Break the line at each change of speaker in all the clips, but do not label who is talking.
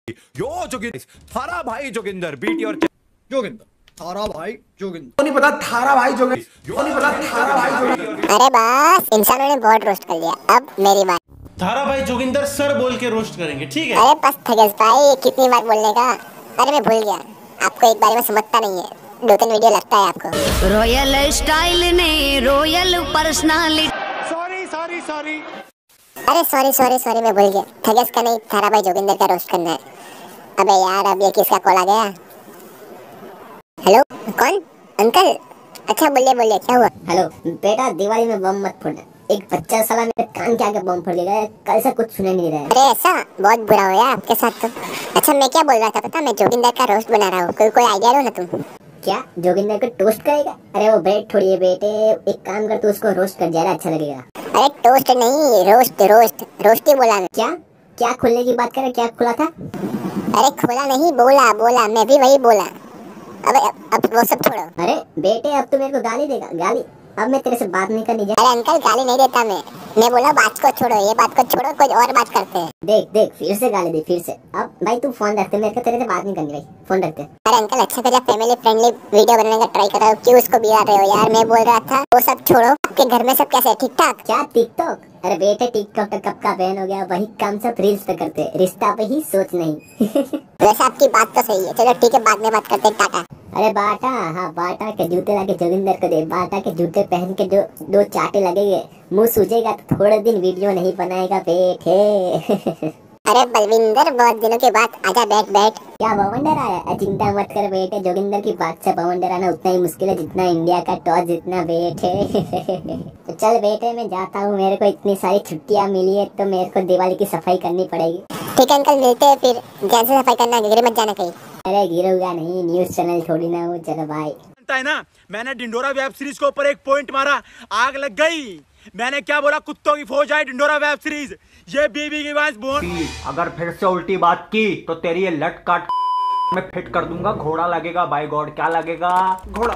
यो जोगिंदर, थारा भाई Joginder, beat your Joginder, थारा भाई जोगिंदर,
नहीं पता थारा भाई जोगिंदर, नहीं पता थारा भाई जोगिंदर।
अरे बस इंसानों ने बहुत रोस्ट कर लिया, अब मेरी बात।
थारा भाई जोगिंदर सर बोल के रोस्ट करेंगे, ठीक है?
अरे बस थगस भाई, कितनी बार बोलने का। अरे मैं भूल गया, आपको एक बार में समझता नहीं है, 2-3 वीडियो लगता है आपको।
रॉयल स्टाइल ने रॉयल पर्सनालिटी।
सॉरी अरे सॉरी मैं भूल गया, थगस का नहीं, थारा भाई जोगिंदर का रोस्ट करना है। अबे यार, अब ये किसका कॉल आ गया? हेलो, कौन? अंकल? अच्छा बोलिए क्या हुआ?
हेलो बेटा, दिवाली में बम मत फोड़ना। एक बच्चा साला मेरे कान के आगे बम फोड़ देगा, कल से कुछ सुने नहीं रहा है।
अरे ऐसा? बहुत बुरा हो गया आपके साथ तो। अच्छा मैं क्या बोल रहा था पता, मैं जोगिंदर का रोस्ट बना रहा हूँ, कोई आइडिया दो ना तुम।
क्या जोगिंदर को टोस्ट करेगा? अरे वो ब्रेड थोड़ी है बेटे, एक काम कर तू उसको रोस्ट कर, ज्यादा अच्छा लगेगा।
अरे टोस्ट नहीं, रोस्ट ही बोला मैं।
क्या खुलने की बात कर रहे, क्या खुला था?
अरे खुला नहीं, बोला, मैं भी वही बोला। अब वो सब छोड़ो।
अरे बेटे, अब तू मेरे को गाली देगा? गाली? अब मैं तेरे से बात नहीं करनी।
अरे अंकल, गाली नहीं देता मैं बोला बात को छोड़ो, ये बात को छोड़ो, कोई और बात करते हैं।
देख फिर से गाली दी, फिर से। अब भाई तू फोन रखते, मेरे को तेरे से बात नहीं करनी भाई, फोन रखते।
अरे अंकल, अच्छा कर फैमिली फ्रेंडली वीडियो बनाने का ट्राई कर रहे हो, क्यों उसको बिगाड़ रहे हो यार? मैं बोल रहा था वो सब छोड़ो, आपके घर में सब कैसे, ठीक ठाक?
क्या टिकटॉक? अरे बेटे टिकटॉक तो कब का बैन हो गया, वही काम सब रील्स पे करते, रिश्ता पे ही सोच नहीं।
वैसे आपकी बात तो सही है, चलो ठीक है, बाद में बात करते हैं, टाटा।
अरे बाटा, हाँ बाटा के जूते लाके जोगिंदर को दे। बाटा के जूते पहन के जो 2 चाटे लगेंगे, मुंह सूजेगा तो थोड़े दिन वीडियो नहीं बनाएगा बेटे।
अरे बलविंदर, बहुत दिनों के बाद, आजा बैठ।
क्या बवंडर आया? चिंता मत कर बेटे, जोगिंदर की बात से बवंडर आना उतना ही मुश्किल है जितना इंडिया का टॉस जीतना बेटे। तो चल बेटे, मैं जाता हूँ, मेरे को इतनी सारी छुट्टियाँ मिली है तो मेरे को दिवाली की सफाई करनी पड़ेगी।
ठीक है अंकल, मिलते हैं फिर, ध्यान से सफाई करना, गिर मत जाना कहीं।
अरे गिरूंगा नहीं, न्यूज चैनल थोड़ी ना हूँ। चलो भाई।
है ना, मैंने ढिंडोरा वेब सीरीज के ऊपर एक पॉइंट मारा, आग लग गई। मैंने क्या बोला? कुत्तों की फौज आई ढिंडोरा वेब सीरीज, ये बीबी की आवाज बोल।
अगर फिर से उल्टी बात की तो तेरी ये लट काट मैं फिट कर दूंगा, घोड़ा लगेगा। बाय गॉड, क्या लगेगा? घोड़ा।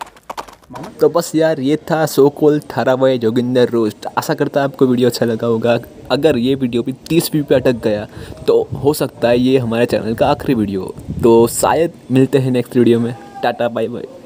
तो बस यार, ये था सो कॉल्ड थारा भाई जोगिंदर रोस्ट। आशा करता है आपको वीडियो अच्छा लगा होगा। अगर ये वीडियो भी 30 व्यू पे अटक गया तो हो सकता है ये हमारे चैनल का आखिरी वीडियो हो। तो शायद मिलते हैं नेक्स्ट वीडियो में। Tata bye bye.